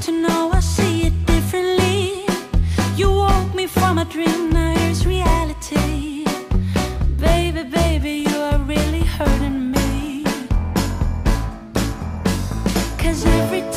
to know I see it differently. You woke me from a dream, now here's reality. Baby, baby, you are really hurting me. 'Cause every time